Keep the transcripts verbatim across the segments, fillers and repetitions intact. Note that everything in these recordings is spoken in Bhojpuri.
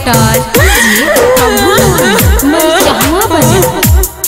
डायरेक्टर मरिचहवा बाजार।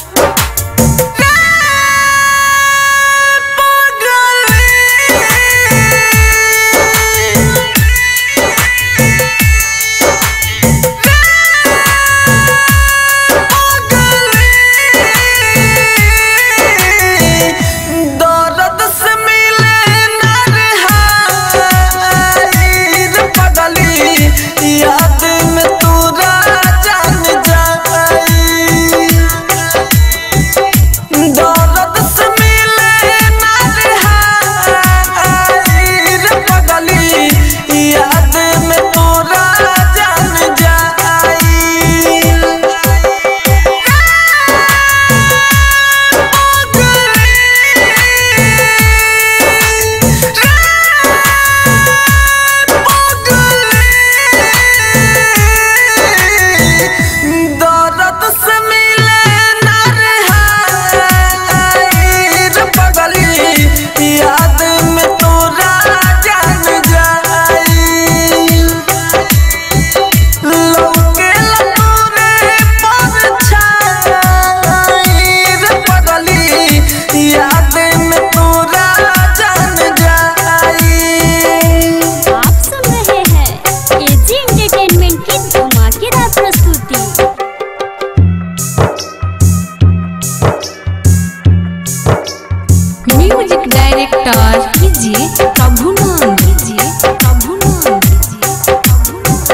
म्यूजिक डायरेक्टर कीजिए प्रभु नाम कीजिए प्रभु नाम कीजिए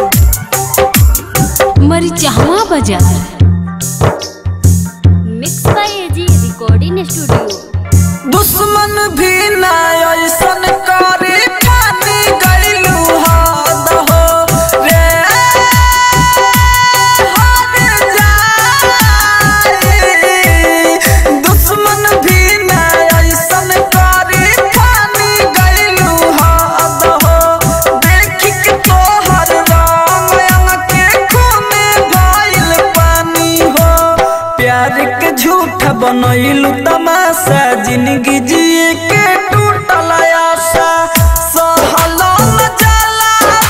मरिचहवा बाजार। Mix by AG recording studio. दुश्मन भी ना ऐसन करे पानी गइलू हाथ हो रे हर जाए। दुश्मन भी ना ऐसन करे पानी गइलू हाथ हो। देख के तोहर राम के खून भइल पानी हो। प्यार के झूठ बनैलू तमाशा जिंदगी जिए के टूटल आशा। सहलो न जाला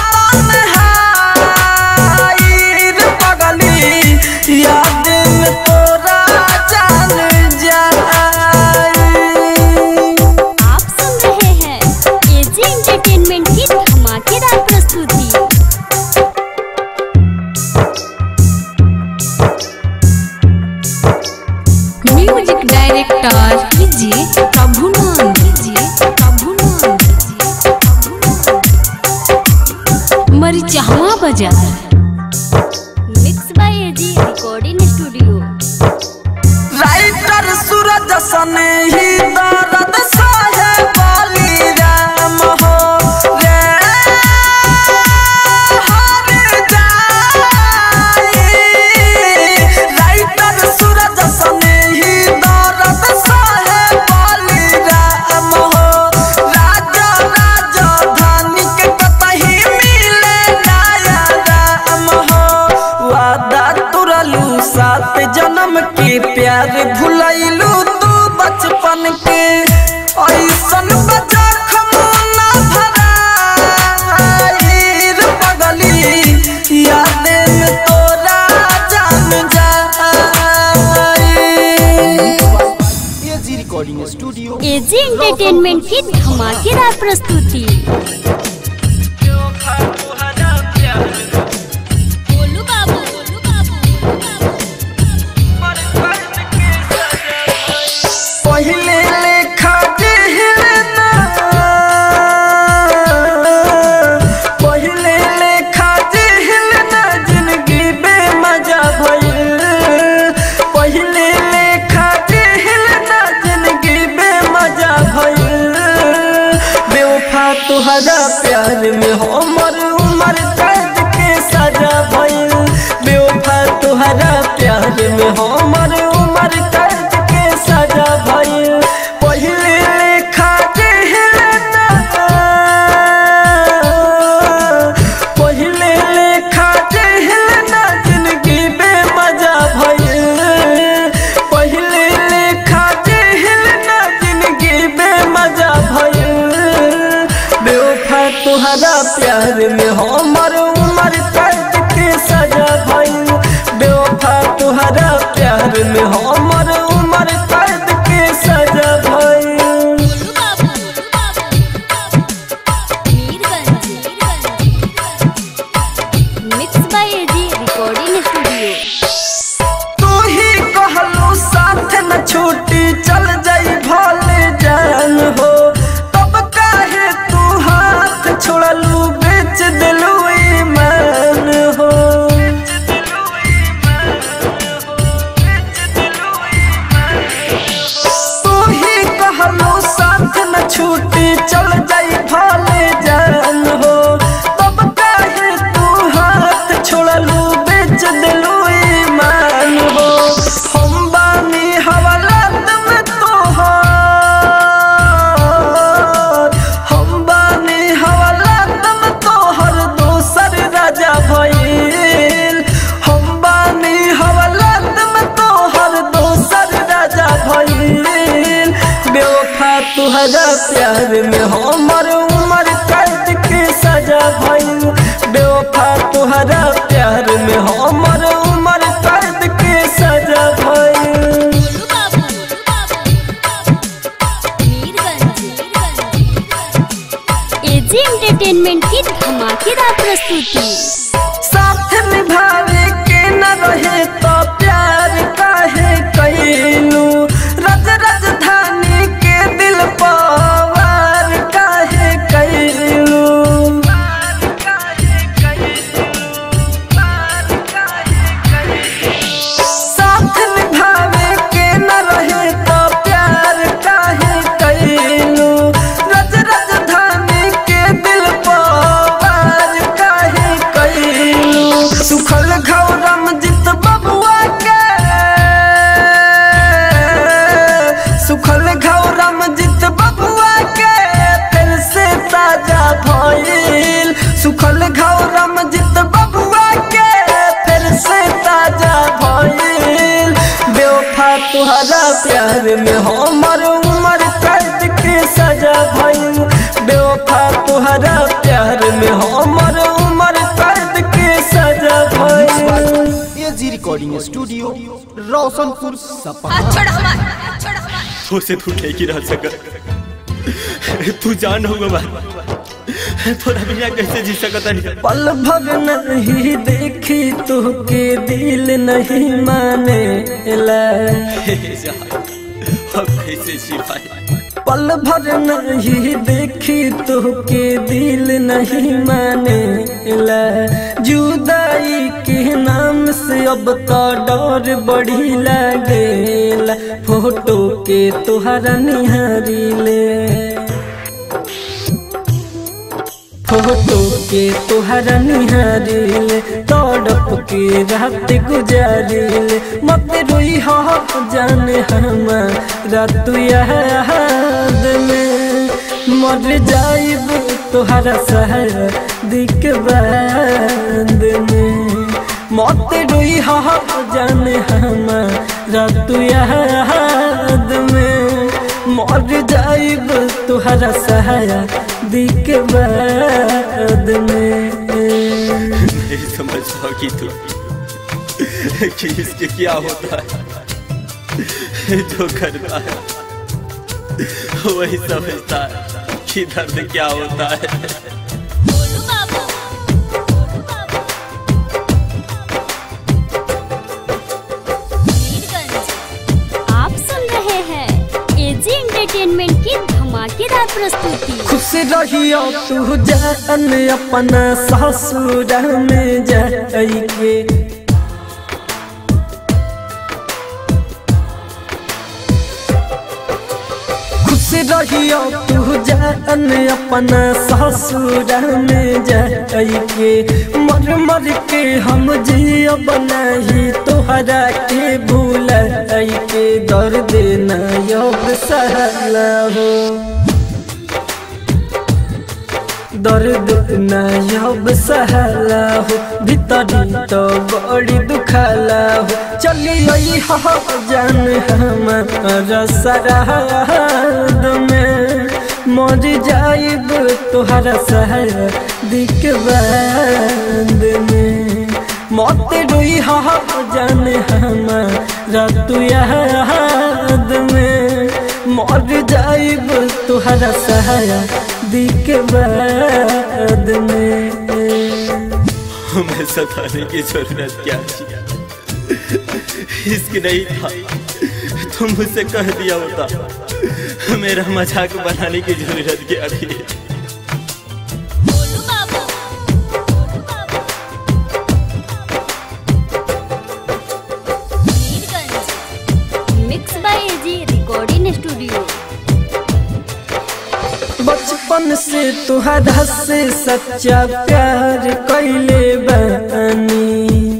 तन्हाई रे पगली याद में तोरा जान जाए। आप सुन रहे हैं एजी एंटरटेनमेंट की धमाकेदार प्रस्तुति। म्यूजिक डायरेक्टर कीजिए प्रभु नाम कीजिए प्रभु नाम कीजिए मरिचहवा बाजार। Mix by AG recording studio. Writer Suraj सने ही दर्द सहे बोली राम हो रे हर जाए। राइटर सूरज सने ही दर्द सहे बोली राम हो। राजा राजधानी के कतही मिले नया राम हो। वादा तुरलू सात जन्म के प्यार भुलैलू तू बचपन के। ऐसन जख्म ना भराई रे पगली याद में तोरा जान जाए। AG recording studio. AG entertainment की धमाकेदार प्रस्तुति। बोलू बाबू बोलू बाबू पहिले लेखा जेहना पहिले लेखा जेहना जिंदगी बेमजा भइल। पहिले लेखा जेहना जिंदगी बेमजा भइल। बेवफा तुहरा प्यार में हमर उमर कैद के सजा भइल। बेवफा तुहरा प्यार में हमर उमर कैद के सजा भइल। पहिले लेखा जेहना पहिले लेखा जेहना जिंदगी बेमजा भइल। पहिले लेखा जेहना जिंदगी बेमजा भइल। बेवफा तुहरा प्यार में हमर उमर कैद के सजा प्यार में हमर उम्र कैद के सजा भइल। Mix by AG recording studio. तू ही कहलू साथ न छूटी चल जाई भले जान हो, तब काहे तू हाथ छोड़लू बेच दिलू ईमान हो। तू ही कहलू साथ न छूटी चल जाई भले जान हो, तब काहे तू हाथ छोड़लू बेच दिलू ईमान हो। हम बानी हवालात में तोहार, हम बानी हवालात में तोहर दोसर राजा भइल। हम बानी हवालात में तोहर दोसर राजा भइल। बेवफा तुहरा प्यार में हमर उम्र कैद के सजा भइल। बेवफा तुहरा प्यार में हमर उम्र कैद के सजा भइल। एजी एंटरटेनमेंट की धमाकेदार प्रस्तुति। साथ निभावे के न रहे तो प्यार काहे कैलू, रज राजधानी के दिल पवार काहे कैलू। साथ निभावे के न रहे तो प्यार काहे कैलू, रज राजधानी के दिल पवार काहे कैलू। सुखल घौरम जित बबुआ के, सुखल घौरम जित बबुआ के फिर से ताजा भइल। सुखल घौरम जित बबुआ के फिर से ताजा भइल। बेवफा तुहरा प्यार में हमर उम्र कैद के सजा भइल। बेवफा तुहरा प्यार में हमर उम्र कैद के सजा भइल। एजी रिकॉर्डिंग स्टूडियो रोशनपुर सपा। तो से तू ठीक ही रह सकर, तू जान होगा बात थोड़ा बिना कैसे जी सकता नहीं। पल भर नहीं देखी तो के दिल नहीं माने ला, अब कैसे जी पाए। पल भर नहीं देखी तो के दिल नहीं माने ला। जुदाई के नाम से अब तो डर बड़ी लागेला। फोटो के तोहरा निहारी ले, फोटो के तोहरा निहारिल, तड़प के रात गुजारिल। मत रोई हो जाने हमारा तू याद में, मर जाइब तोहरा शादी के बाद में। मत रोई हो जाने हमारा तू याद में, मर जाइब तोहरा शादी के बाद में। नहीं समझ पाओ कि तू कि इसके क्या होता है, जो करता है वही समझता है कि दर्द क्या होता है। एंटरटेनमेंट की धमाकेदार प्रस्तुति। खुश रहियो तू जान अपना ससुर में जाइके, खुश रहियो तू जान अपना ससुर में जाइके। मर मर के हम जियब नहीं तोहरा के भूलाई के। दर्द न योग सहला हो, दर्द न योग सहला हो। भीतरी तो बड़ी दुखाला हो। चलिए हो जान हमारा सराहद में, मर जाइब तोहरा शादी के बाद में। मौत रोई हा जाने हमारा तू याद में मर जाइब तुहरा सहाया दी के बाद में। हमें सताने की जरूरत क्या थी, इश्क नहीं था तुम मुझसे कह दिया होता, मेरा मजाक बनाने की जरूरत क्या थी। Mix by AG recording studio. बचपन से तुहरा से सच्चा प्यार कैले बानी,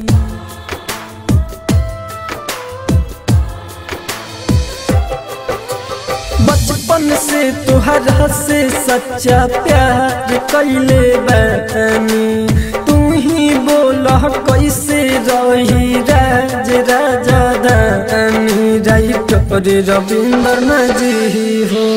बचपन से तुहरा से सच्चा प्यार कैले बानी। तू ही बोला कैसे रही राज राजा दानी, राइटर रविंद्रनाथ जी हो,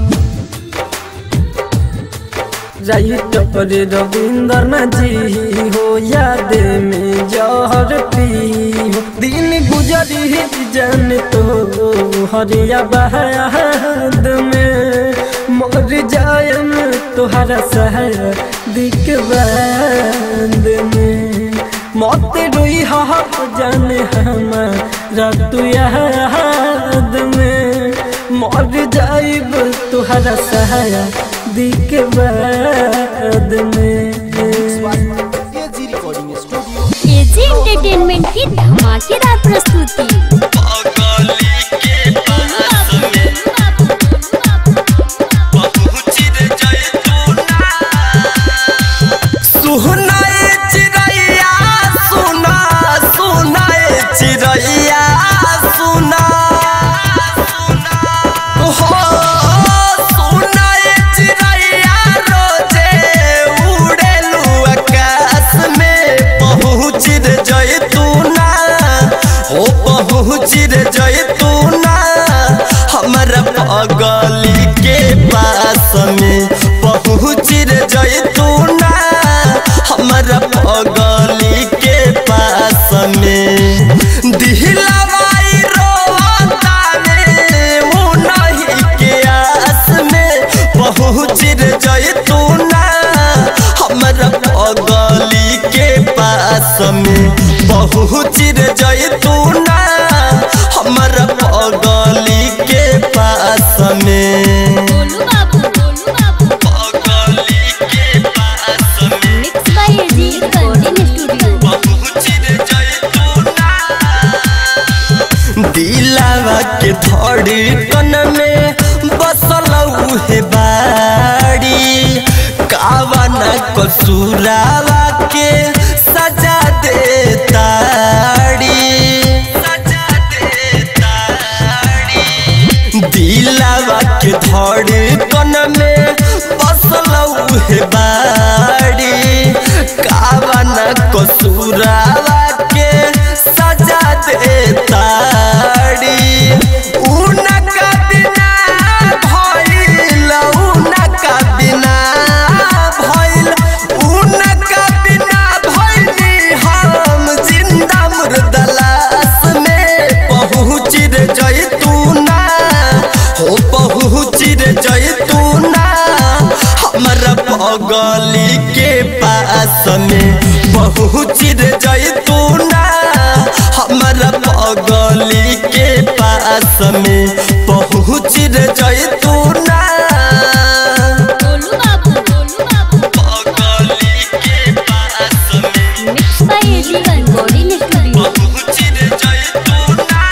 राइटर रविंद्रनाथ जी हो, याद में जहर पी हो। दिन गुजरी जान तो हरिया बहाद में मर जायम तुहरा सहारा दिक बाद में। मौत रोई हा जाने हमारा तू याद में मर जाइब तुहरा सहारा दी के बाद में। AG recording studio AG entertainment की धमाकेदार प्रस्तुति। चिर जैतूना हमारा पगली के पास में पहुँच रे जैतूना हमारा पगली के पास में। दिलवाई रोता ने वो नहीं के आस में पहुँच रे जैतूना हमारा पगली के पास में पहुँच रे जैतूना हमारा पगली के पास में। बोलू बाबू, बोलू बाबू। पगली के पास में mix by AG recording studio. पहुँच रे जैतूना दिलावा के धड़कन में बसल उहे बाड़ी कावना कसूरावा के सजा देताड़ी दिलावा के धड़कन में बसल उहे बाड़ी कावना कसूरावा के सजा देताड़ी। उनका बिना भइल उनका बिना भइल उनका बिना भइली हम जिंदा मुर्दा लाश में पहुँच रे जैतूना हो पहुँच रे जैतूना हमारा पगली के पास में पहुँच रे जैतूना हमारा पगली के पास में पहुँच रे जैतूना। बोलू बाबू, बोलू बाबू। पगली के पास में mix by AG recording studio. पहुँच रे जैतूना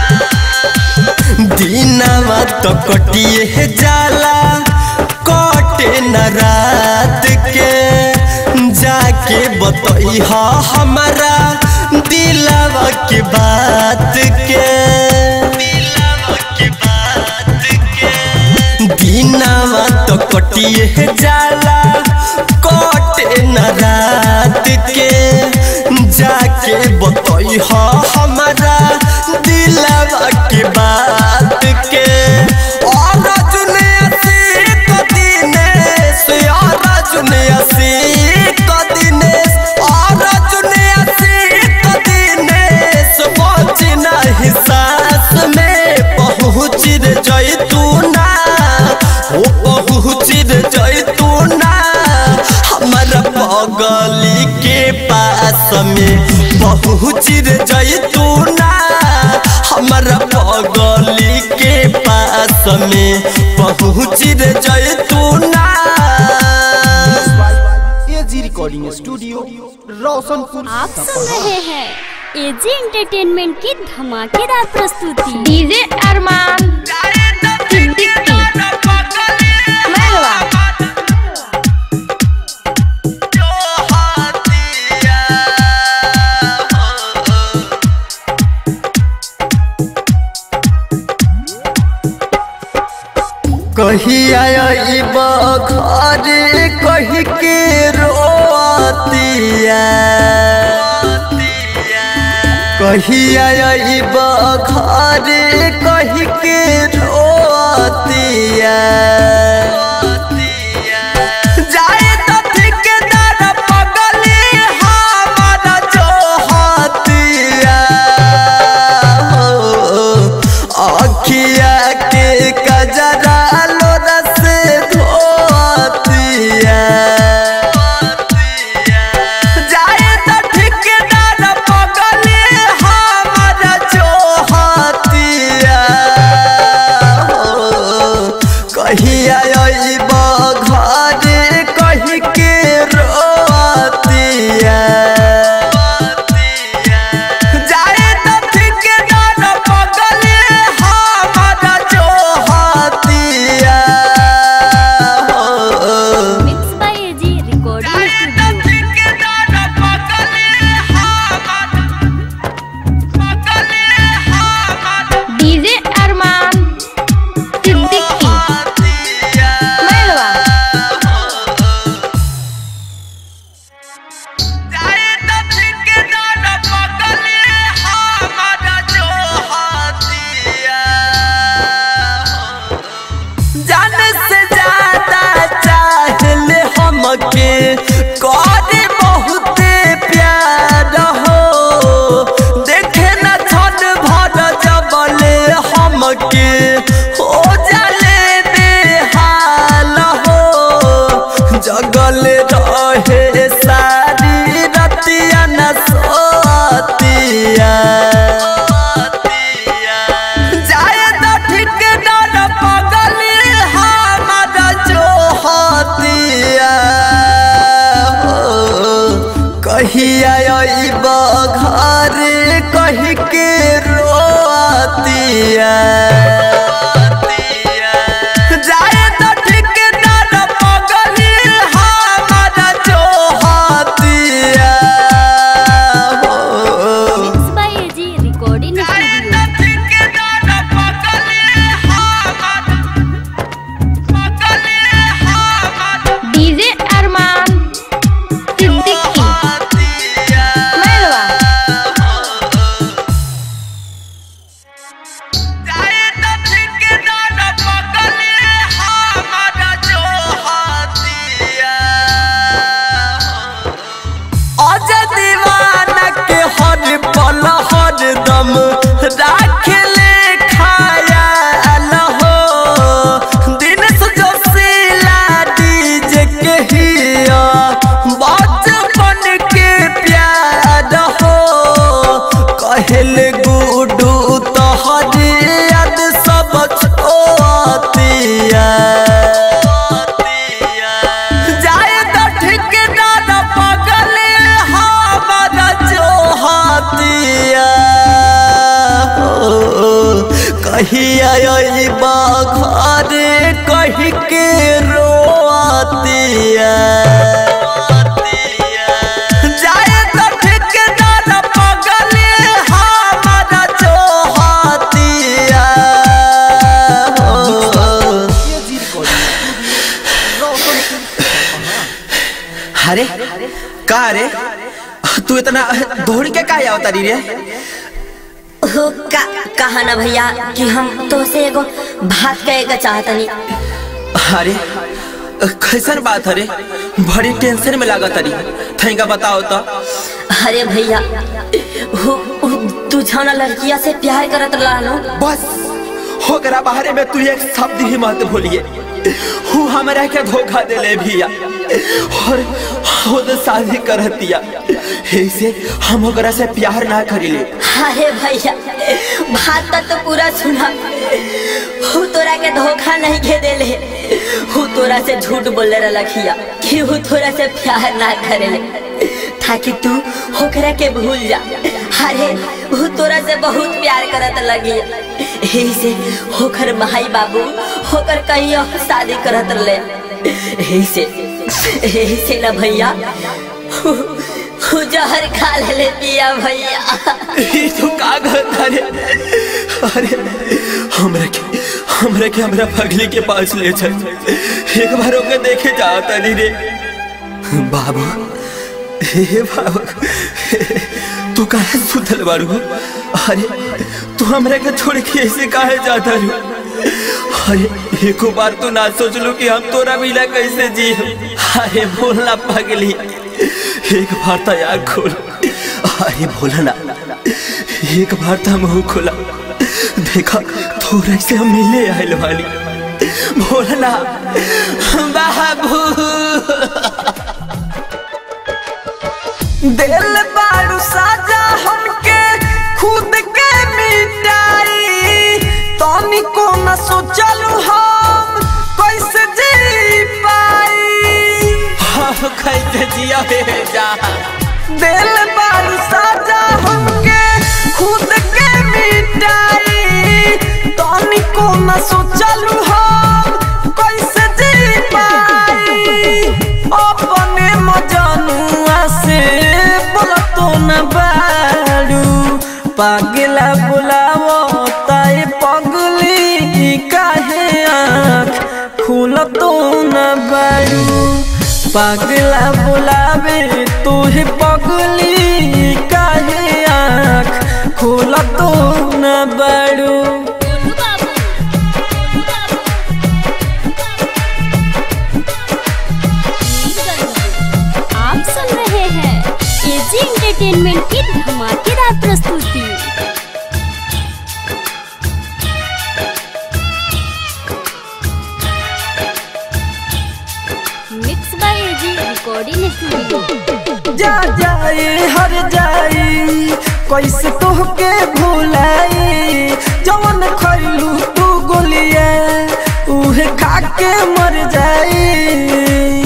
दिनवा तो कटिए जाला कटे न रात के जाके बतई हमारा दिलवा के बात के दिलवा के बात के दिनवा तो कटिए जाला कटे न रात के जाके बतई हमारा दिलवा के बात के। और दिनेश दिनेश और दिनेश और दिनेश पास में पहुँच जैतूना हमारा पगली के पास में पहुँच Jaituna. AG recording studio Roshanpur. आप सुन रहे हैं एजी एंटरटेनमेंट की धमाकेदार प्रस्तुति। डीजे अरमान सिद्दीकी मेहरवा। कहिया आइब घरे कहि के रोतिया कहिया आइब घरे कहि के रोतिया जाए तो ठेकेदार पगली हमारा जोहतिया अखिया के कजरा कहिया आइब घरे कहि के रोतिया जाए तो ठेकेदार पगली हमारा जोहतिया। Mix by AG recording studio. DJ Arman Siddiqui मेहरवा। दम राख ले खाया हो दिन जो सिला डीजे के हिया बचपन के प्यार हो कहल गुडू तोहरी याद सब छोतिया जाए तो ठेकेदार पगले हमारा जोहतिया। कहिया आइब घरे कहि के रोतिया जाए तो ठेकेदार पगली हमारा जोहतिया। AG recording Roshanpur. अरे का रे तू इतना दौड़ के का आवता रे? हो का कहा ना भैया कि हम तो से एगो बात कहेगा चाहतनी। अरे कैसन बात है? बड़ी टेंशन में लागत रही थैंका बताओ तो। अरे भैया हो तू जाना लड़किया से प्यार करत रहलो बस हो करा बाहरे में तू एक शब्द ही मत भूलिए हूँ हमरा के धोखा दे ले भैया। और खुद शादी कर दिया। ऐसे हम ओकरा से प्यार ना करिले। अरे भैया बात तो पूरा सुना। हु तोरा के धोखा नहीं के देले, हु तोरा से झूठ बोले रखिया कि हु तोरा से प्यार ना करेले ताकि तू होकरा के भूल जा। अरे हु तोरा से बहुत प्यार करत लगी, ऐसे होकर भाई बाबू होकर कहीं और शादी करत ले। ऐसे ऐसे ना भैया हु जहर खा ले पिया भैया। ये तो का कहता रे? अरे हमरा के हमरा के हमरा पगली के पास ले चल, एक बार ओके देखे जाता नहीं रे। बाबू हे बाबू तू काहे सुतल बारू? अरे तू हमरा के छोड़ के ऐसे काहे जाता रू? अरे एको बार तो ना सोच लो कि हम तोरा बिना कैसे जी। अरे बोलना पगली, एक बार तो आँख खोल। अरे बोला ना, एक बार तो मुँह खोला। देखा थोड़ा से हम मिले आयल वाली। बोलना बाबू। दिल बारू साजा हमके खुद के मिटाई, तनी को न सोचलू हम कैसे जी पाई। हाँ कैसे जिया जा। दिल बारू साजा हमके खुद के मिटाई, तनी को न सोचलू हम कैसे जी पाई। अपने मजनुआ से बोलतो न बारू, पागला बुलावो ताई पगली काहे आँख खुलतो न बारू। पागला बुलावे तुहे पगली काहे आँख खुलतो न बारू। आप सुन रहे हैं एजी एंटरटेनमेंट की धमाकेदार प्रस्तुति। Mix by AG recording studio. जा जाए हर जाई कैसे तोहके भुलाई, जवन खैलू तू गोलिया उहे खा के मर जाई।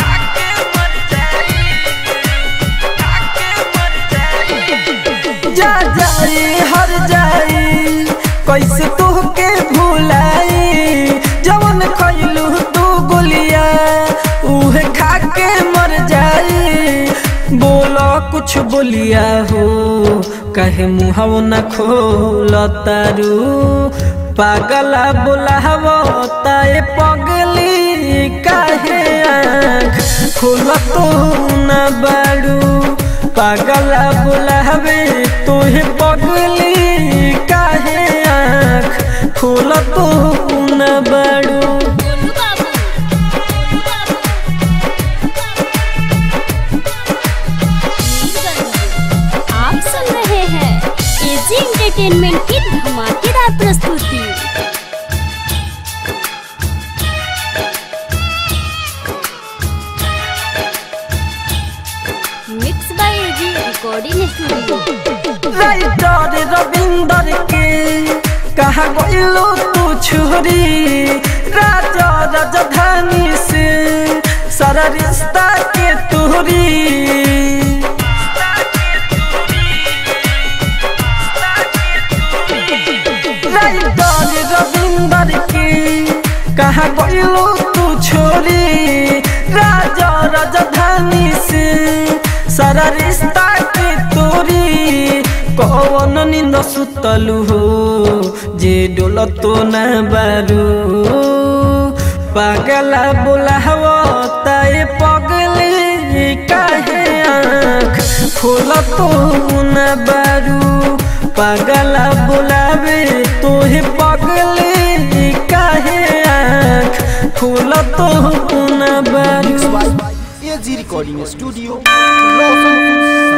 जा जाए हर जाई कैसे तोहके भुलाई, जवन खैलू तू गोलिया उहे खा के मर जाई। बोलो कुछ बोलिया हो कहे मुँह न खोल तारू, पागला बुलावो ताए पगली काहे आँख खोल तो न बारू। पागला बुलावे तुहे पगली काहे आँख खोल तो न बारू। आप सुन रहे हैं एजी एंटरटेनमेंट की धमाकेदार प्रस्तुति। Mix by AG recording studio. Writer Ravinder के कहा गइलो तू छोरी, राजा राजधानी से सारा रिश्ता के तोरी। राइटर रविंदर के कहा गइलो तू छोरी, राजा राजधानी से सारा रिश्ता के तोरी। कौन नींद सुतलू हो जे डोलतो न बारू, पागला बुलावो ताए पगली काहे आँख खोलतो न बारू। पागला बुलावे तोहे पगली काहे आँख खोलतो न बारू। एजी रिकॉर्डिंग स्टूडियो रोशनपुर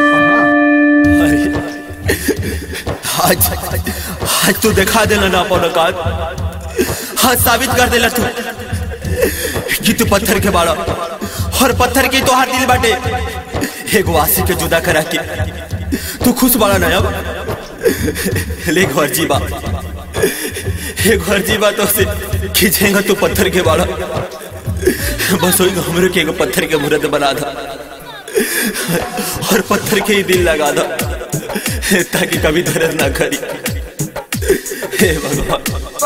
सपहा। आज आज तू दिखा देना ना अपन औकात, हाँ साबित कर देला तू कि तू पत्थर के बाड़ा और पत्थर की तोहार दिल बाटे एगो आशिक के जुदा करा के तू खुश बड़ा ना अब ले घर जीवा एक घर जीवा तो से खींचेगा तू पत्थर के बाड़ा बस वही हमरे के एगो पत्थर के मूर्त बना था और पत्थर के ही दिल लगा दो ताकि कभी दर्द ना करी। हे भगवान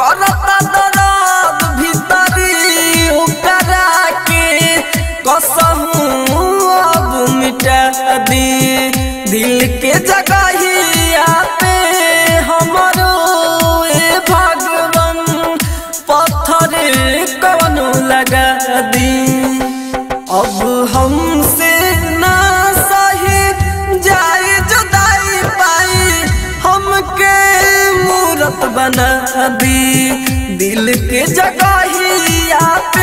दिल के जगहिया पे हमारो ए भगवान पत्थर कौनो लगा दी। अब हमसे ना सही जाए जुदाई पाई हमके मूरत बना दी। दिल के जगहिया पे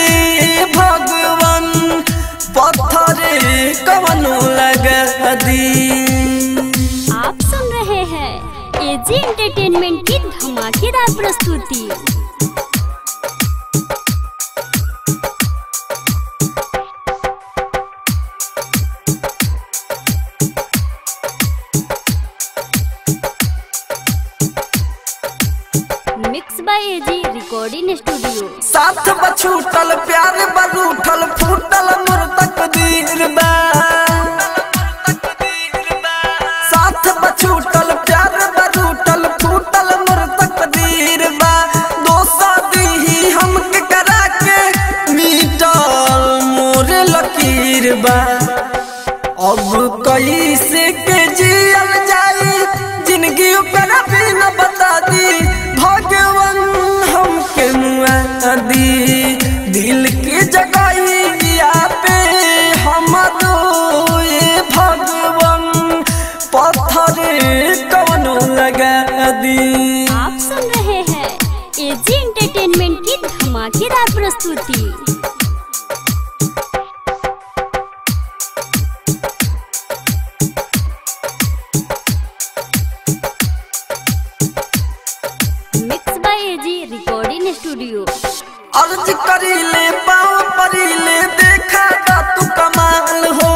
भगवान पत्थर कौनो लगा दी। आप सुन रहे हैं एजी एंटरटेनमेंट की धमाकेदार प्रस्तुति। Mix by AG recording studio. साथ बछूटल प्यार बरूठल फूटल मोर तकदीर बा। साथ बछूटल प्यार बरूठल फूटल मोर तकदीर बा। दोसा दी हमके करा के मीटल मोर लकीर बा। अब कैसे के जियल जाई जिंदगी ऊपर भी न बता दी भगवान हमके मुआ दी। दिल के जगहिया पे हमारो ये भगवान पत्थर कौनो लगा दी। आप सुन रहे हैं एजी एंटरटेनमेंट की धमाकेदार प्रस्तुति। Mix by AG recording studio. अर्ज करी ले पाँव परी ले देखा गा तू कमाल हो।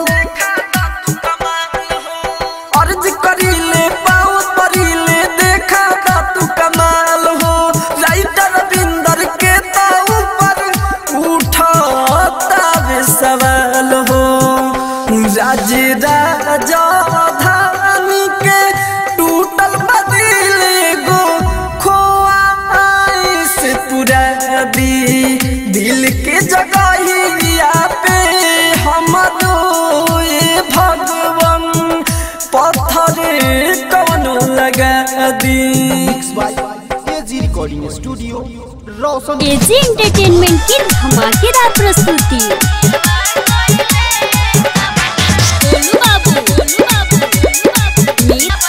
अर्ज करी ले पाँव परी ले देखा गा तू कमाल हो। राइटर बिंदर के ताऊ पर उठाता वे सवाल हो। राज राजा धानी के टूटल बदिल गो खोआ से पूरा दी। दिल के जगहिया पे हमारो ये भगवान पत्थर कौनो लगा दी। AG recording studio Roshan. AG entertainment की धमाकेदार प्रस्तुति। गोलू बाबू, गोलू बाबू, मीत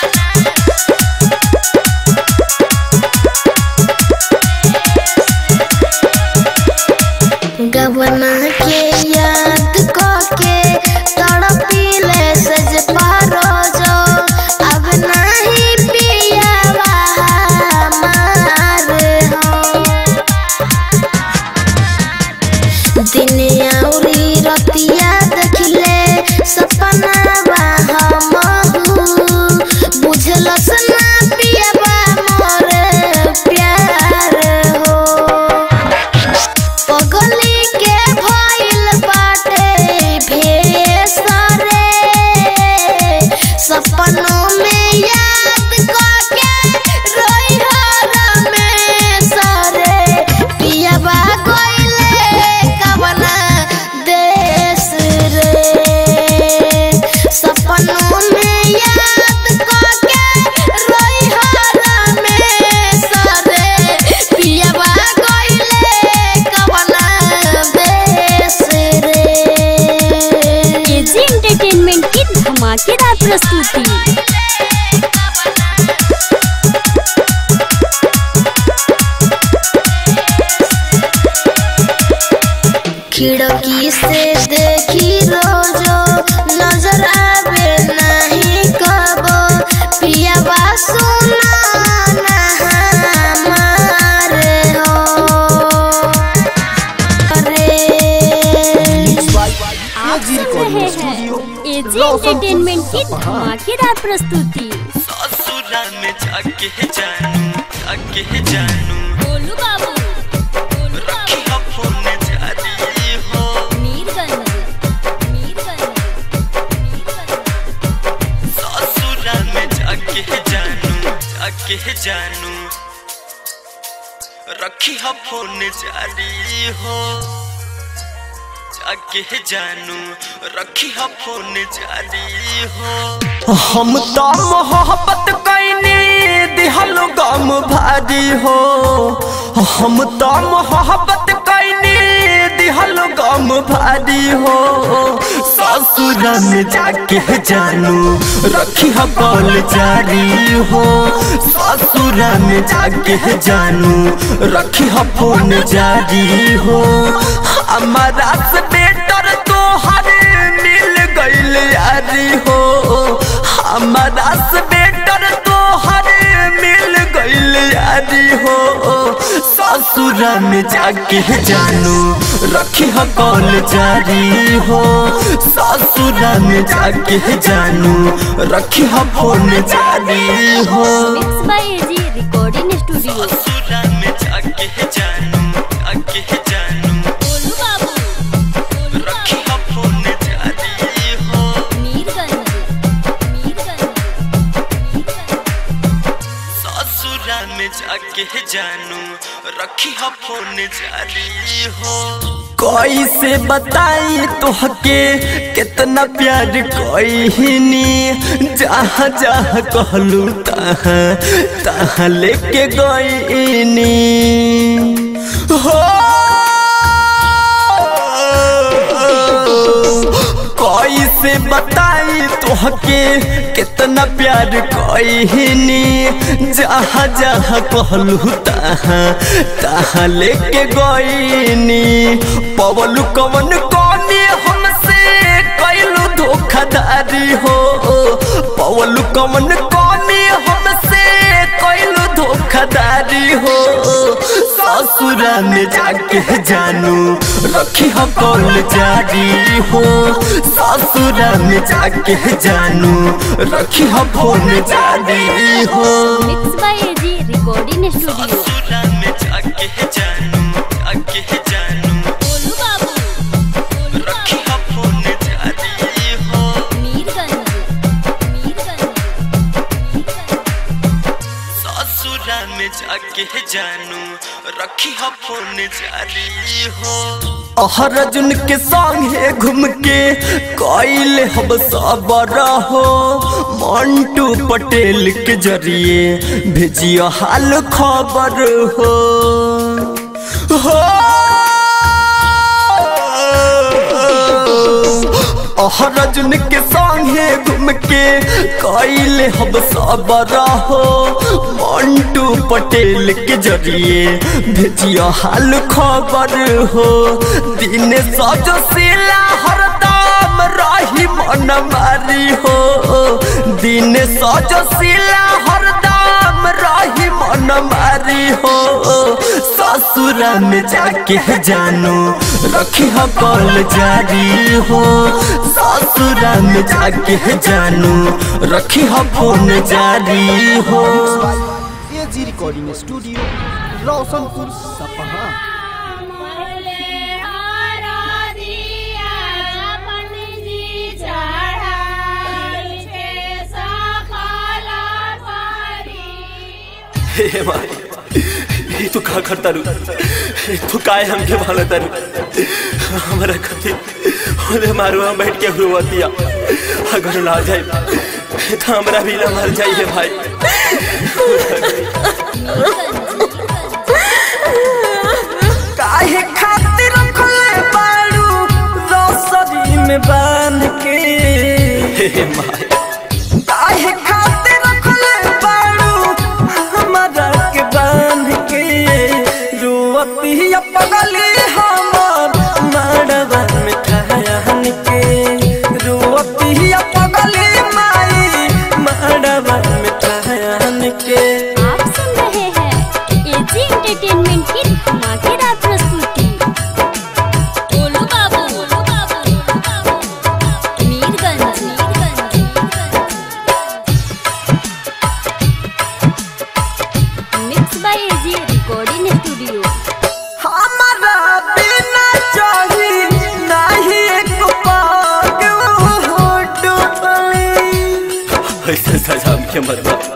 गवना के याद के तड़पीले सज पारो जो अब नहीं पियावा हमार हो। दिन औरी रतिया देखले सपना हमहू बुझलस ना पियावा मोर प्यार हो। पगली के भइल बाटे भेसरे सपनों में याद करके रोई रमेशरे। पियाबा गइले कवना देश रे सपनों में याद करके रोई रमेशरे। पियाबा गइले कवना देश रे। एजी एंटरटेनमेंट की धमाकेदार प्रस्तुति। खिड़की से देखी रोजो नजर आवे नहीं कबो पियावा सुना ना हमार हो। अरे एजी एंटरटेनमेंट की धमाकेदार प्रस्तुति। ससुरा में जाके जानू जाके जानू गोलू बाबू, गोलू रखी बाबू, हो फोन जारी हो मीरगंज, मीरगंज, मीरगंज। ससुरा में जाके जानू जाके जानू रखी हो फोन जारी हो जाके जानू रखी हो फोन जारी हो। हम तो मोहब्बत कैनी दिहल गम भारी हो, हम तो मोहब्बत कैनी दिहल गम भारी हो। ससुर में जाके जानू रखी हो कॉल जारी हो, ससुर में जाके जानू रखी हो फोन जारी हो। हमारा से बेटर तो हर मिल गइल यारी हो, हमारा से बेटर तो हर मिल गइल यारी हो। ससुर में जाके जानू रखी हो कॉल जारी हो, ससुर में जाके जानू रखी हो फोन जारी हो। Mix by AG recording studio. ससुरा में जाके जानू जाके जानू गोलू बाबू, गोलू रखी बाबू, हो फोन जारी हो मीरगंज, मीरगंज, मीरगंज। ससुरा में जाके जानू रखी हो फोन जारी हो। कैसे बताई तोहके कितना प्यार कईनी, जहाँ जहाँ कहलू तहाँ तहाँ लेके गईनी हो। कैसे बताई तोहके कितना प्यार कईनी, जहाँ जहाँ कहलू तहाँ तहाँ लेके गईनी। पवलू कवन कौनी हमसे कैलू धोखाधारी हो, पवलू कवन कौनी हमसे कैलू धोखाधारी हो। ससुरा में जाके जानू रखी हो कॉल जारी हो, ससुरा में जाके जानू रखी हो फोन जारी हो। Mix by AG recording studio. ससुरा में जाके जानू जाके जानू गोलू बाबू, गोलू रखी बाबू, हो फोन जारी हो मीरगंज, मीरगंज, मीरगंज। ससुरा में जाके जानू रखी हो फोन जारी हो। अर्जुन के संगे घूम के कैल हम सबर हो, मंटू पटेल के जरिए भेजियो हाल खबर हो हो। अर्जुन के संगे घूम के कैल हम सबर हो, मंटू पटेल के जरिए भेजियो हाल खबर हो। दिन सजो सिला हरदम रही मन मारी हो, दिन सजो सिला हरदम रही मन मारी हो। ससुरा में जाके जानू रखी हो कॉल जारी हो, ससुरा में जाके जानू रखी हो फोन जारी हो। एजी रिकॉर्डिंग स्टूडियो रोशनपुर सपहा। हे माई ये तू का करता रू, तू काय हमके भालता रू। हमारा कथी होले मारू हम बैठ के हुआतिया, अगर ना जाए तो हमरा भी ना मर जाइए भाई। काहे खातिर रखले बाड़ू रोसरी में बांध के, हे माई काहे खातिर रखले बाड़ू हमारा के बांध के। रोवतिया पगली हमार मड़वा में ठहन के, रोवतिया पगली माई मड़वा में ठहन के। आप सुन रहे हैं एजी एंटरटेनमेंट की धमाकेदार प्रस्तुति। गोलू बाबू, गोलू बाबू, मीरगंज, वैसे सजा के मतलब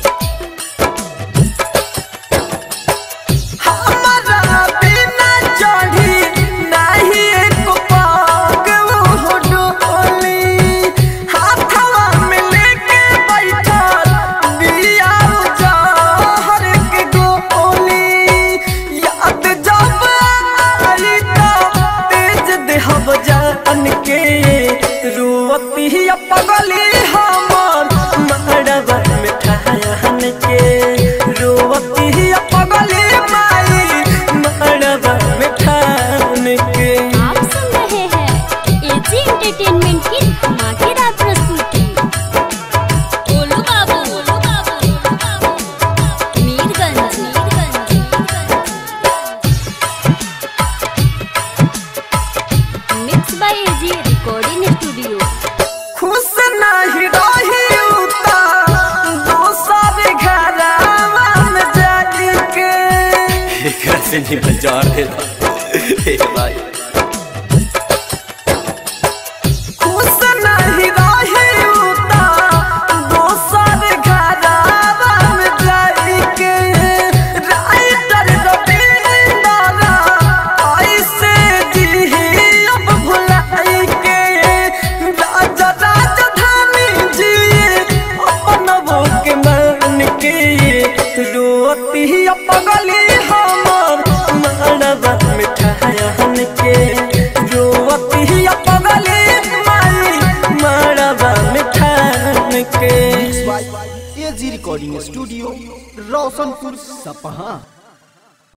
पगली हमर मड़वा में ठहन के रोवती पगली माई मड़वा में ठहन के। आप सुन रहे हैं एजी एंटरटेनमेंट की धमाकेदार प्रस्तुति। बोलो बाबू, बोलो बाबू, Mirganj, mix by AG recording studio. खुश नहीं रही उता दूसरे घरवा में जाके एक से नहीं बजा दे भाई। खुश नहीं रही उता दूसरे घरवा में जाके राइटर रविंद्र ऐसे जी अब भुलाई के राजा रोती पगली हमर मड़वा में ठहन के रोती पगली माई मड़वा में ठहन के। एजी रिकॉर्डिंग स्टूडियो रोशनपुर सपहा।